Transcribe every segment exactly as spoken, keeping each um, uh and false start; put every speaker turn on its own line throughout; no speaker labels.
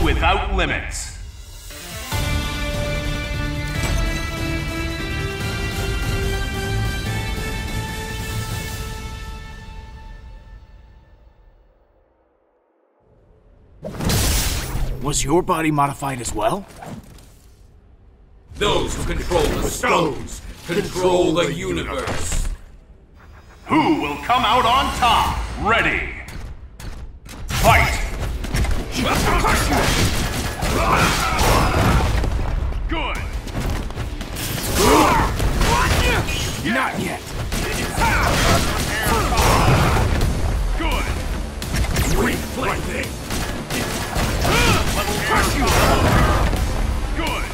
without limits.
Was your body modified as well?
Those who control the stones control the universe.
Who will come out on top? Ready. Fight! Good!
Not yet!
Good!
Weak plaything!
Level crush you! Good!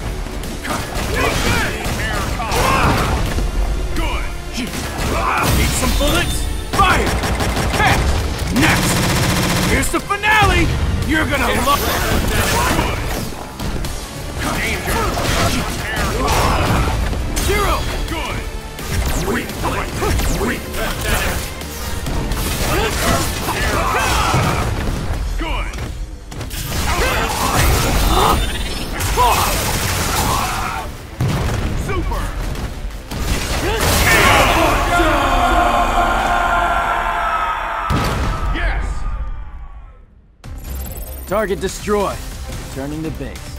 Air Good!
Need some bullets? Fire! Catch! Next! Here's the finale! You're gonna love it!
Danger! Air
Zero!
Good!
Weak plaything! Weak pathetic!
Good! Super! Yes!
Target destroyed. Returning to base.